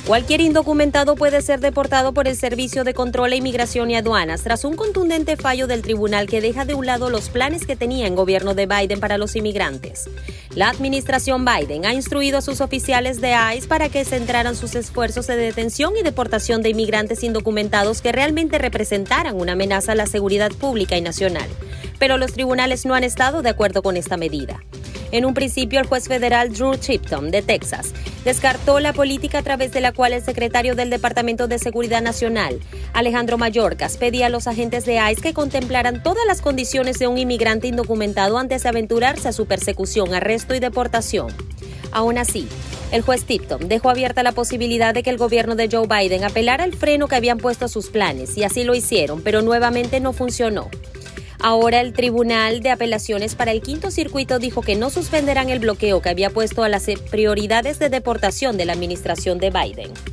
Cualquier indocumentado puede ser deportado por el Servicio de Control e Inmigración y Aduanas tras un contundente fallo del tribunal que deja de un lado los planes que tenía el gobierno de Biden para los inmigrantes. La administración Biden ha instruido a sus oficiales de ICE para que centraran sus esfuerzos de detención y deportación de inmigrantes indocumentados que realmente representaran una amenaza a la seguridad pública y nacional. Pero los tribunales no han estado de acuerdo con esta medida. En un principio, el juez federal Drew Chipton, de Texas, descartó la política a través de la cual el secretario del Departamento de Seguridad Nacional, Alejandro Mayorkas, pedía a los agentes de ICE que contemplaran todas las condiciones de un inmigrante indocumentado antes de aventurarse a su persecución, arresto y deportación. Aún así, el juez Tipton dejó abierta la posibilidad de que el gobierno de Joe Biden apelara el freno que habían puesto a sus planes, y así lo hicieron, pero nuevamente no funcionó. Ahora el Tribunal de Apelaciones para el Quinto Circuito dijo que no suspenderán el bloqueo que había puesto a las prioridades de deportación de la administración de Biden.